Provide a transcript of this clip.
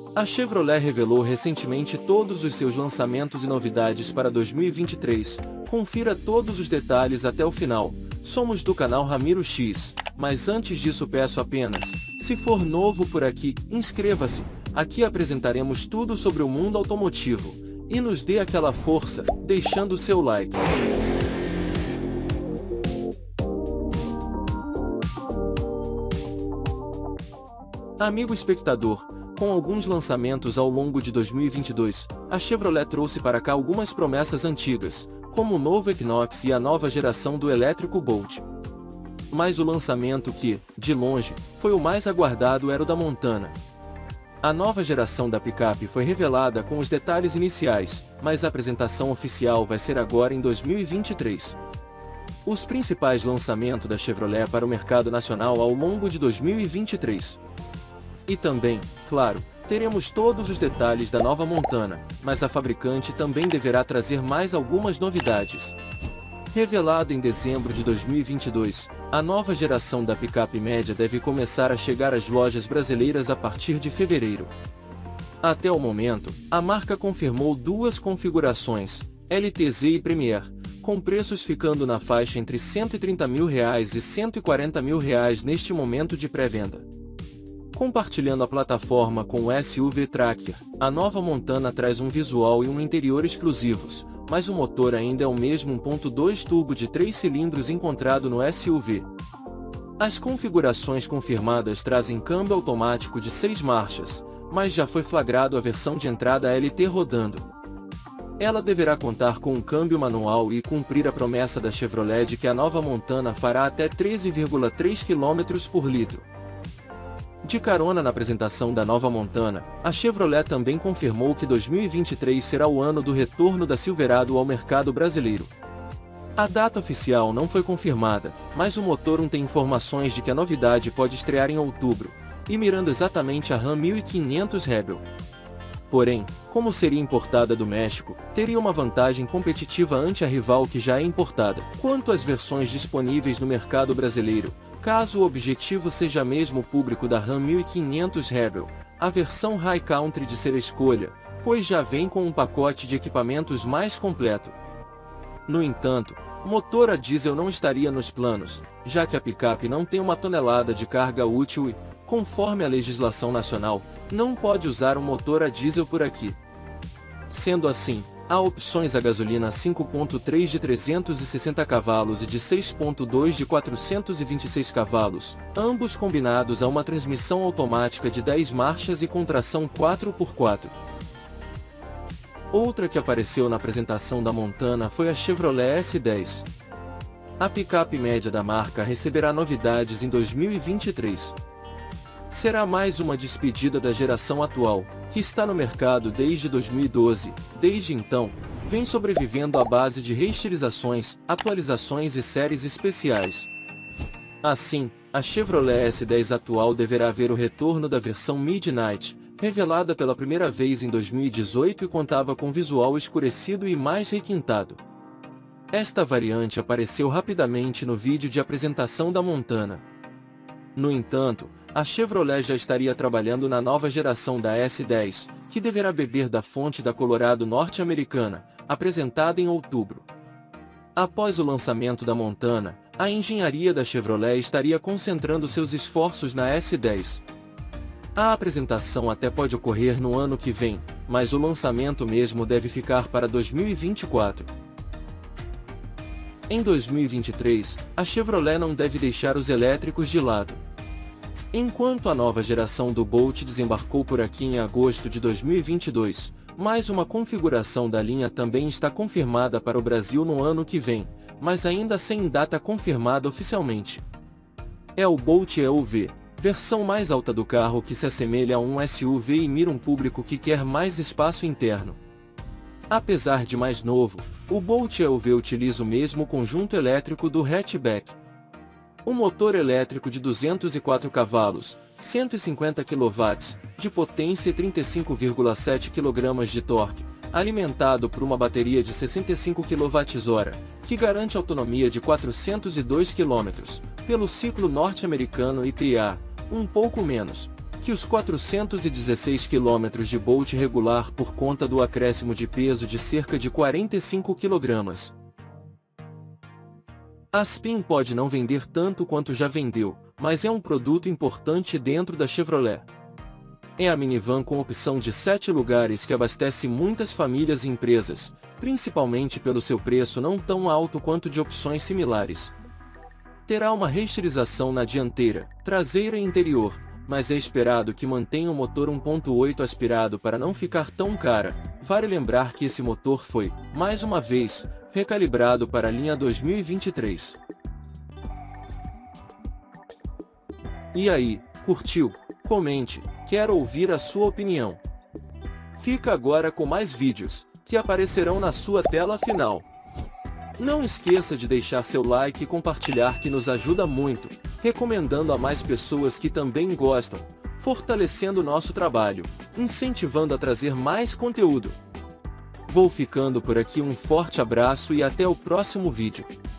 A Chevrolet revelou recentemente todos os seus lançamentos e novidades para 2023. Confira todos os detalhes até o final. Somos do canal Ramiro X, mas antes disso peço apenas, se for novo por aqui, inscreva-se. Aqui apresentaremos tudo sobre o mundo automotivo. E nos dê aquela força, deixando seu like. Amigo espectador, com alguns lançamentos ao longo de 2022, a Chevrolet trouxe para cá algumas promessas antigas, como o novo Equinox e a nova geração do elétrico Bolt. Mas o lançamento que, de longe, foi o mais aguardado era o da Montana. A nova geração da picape foi revelada com os detalhes iniciais, mas a apresentação oficial vai ser agora em 2023. Os principais lançamentos da Chevrolet para o mercado nacional ao longo de 2023. E também, claro, teremos todos os detalhes da nova Montana, mas a fabricante também deverá trazer mais algumas novidades. Revelado em dezembro de 2022, a nova geração da picape média deve começar a chegar às lojas brasileiras a partir de fevereiro. Até o momento, a marca confirmou duas configurações, LTZ e Premier, com preços ficando na faixa entre R$ 130 mil e R$ 140 mil neste momento de pré-venda. Compartilhando a plataforma com o SUV Tracker, a nova Montana traz um visual e um interior exclusivos, mas o motor ainda é o mesmo 1.2 turbo de 3 cilindros encontrado no SUV. As configurações confirmadas trazem câmbio automático de 6 marchas, mas já foi flagrado a versão de entrada LT rodando. Ela deverá contar com um câmbio manual e cumprir a promessa da Chevrolet de que a nova Montana fará até 13,3 km por litro. De carona na apresentação da nova Montana, a Chevrolet também confirmou que 2023 será o ano do retorno da Silverado ao mercado brasileiro. A data oficial não foi confirmada, mas o Motor tem informações de que a novidade pode estrear em outubro, e mirando exatamente a Ram 1500 Rebel. Porém, como seria importada do México, teria uma vantagem competitiva ante a rival que já é importada. Quanto às versões disponíveis no mercado brasileiro, caso o objetivo seja mesmo o público da Ram 1500 Rebel, a versão High Country de ser a escolha, pois já vem com um pacote de equipamentos mais completo. No entanto, motor a diesel não estaria nos planos, já que a picape não tem 1 tonelada de carga útil e, conforme a legislação nacional, não pode usar um motor a diesel por aqui. Sendo assim, há opções a gasolina 5.3 de 360 cavalos e de 6.2 de 426 cavalos, ambos combinados a uma transmissão automática de 10 marchas e com tração 4x4. Outra que apareceu na apresentação da Montana foi a Chevrolet S10. A picape média da marca receberá novidades em 2023. Será mais uma despedida da geração atual, que está no mercado desde 2012. Desde então, vem sobrevivendo à base de reestilizações, atualizações e séries especiais. Assim, a Chevrolet S10 atual deverá ver o retorno da versão Midnight, revelada pela primeira vez em 2018 e contava com visual escurecido e mais requintado. Esta variante apareceu rapidamente no vídeo de apresentação da Montana. No entanto, a Chevrolet já estaria trabalhando na nova geração da S10, que deverá beber da fonte da Colorado norte-americana, apresentada em outubro. Após o lançamento da Montana, a engenharia da Chevrolet estaria concentrando seus esforços na S10. A apresentação até pode ocorrer no ano que vem, mas o lançamento mesmo deve ficar para 2024. Em 2023, a Chevrolet não deve deixar os elétricos de lado. Enquanto a nova geração do Bolt desembarcou por aqui em agosto de 2022, mais uma configuração da linha também está confirmada para o Brasil no ano que vem, mas ainda sem data confirmada oficialmente. É o Bolt EUV, versão mais alta do carro que se assemelha a um SUV e mira um público que quer mais espaço interno. Apesar de mais novo, o Bolt EUV utiliza o mesmo conjunto elétrico do hatchback. Um motor elétrico de 204 cavalos, 150 kW, de potência e 35,7 kg de torque, alimentado por uma bateria de 65 kWh, que garante autonomia de 402 km, pelo ciclo norte-americano IPA, um pouco menos, que os 416 km de Bolt regular por conta do acréscimo de peso de cerca de 45 kg. A Spin pode não vender tanto quanto já vendeu, mas é um produto importante dentro da Chevrolet. É a minivan com opção de 7 lugares que abastece muitas famílias e empresas, principalmente pelo seu preço não tão alto quanto de opções similares. Terá uma reestilização na dianteira, traseira e interior, mas é esperado que mantenha o motor 1.8 aspirado para não ficar tão cara. Vale lembrar que esse motor foi, mais uma vez, recalibrado para a linha 2023. E aí, curtiu? Comente, quero ouvir a sua opinião. Fica agora com mais vídeos, que aparecerão na sua tela final. Não esqueça de deixar seu like e compartilhar, que nos ajuda muito, recomendando a mais pessoas que também gostam, fortalecendo nosso trabalho, incentivando a trazer mais conteúdo. Vou ficando por aqui, um forte abraço e até o próximo vídeo.